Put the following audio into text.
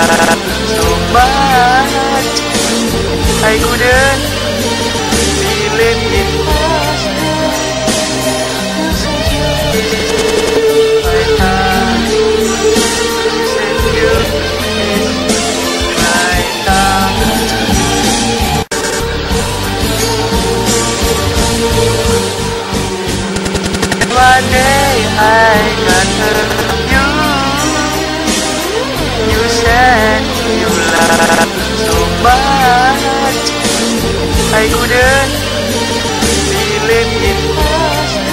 so much. I couldn't believe it was my heart sent you is my heart. One day I got you. You said you loved so much. I couldn't believe it was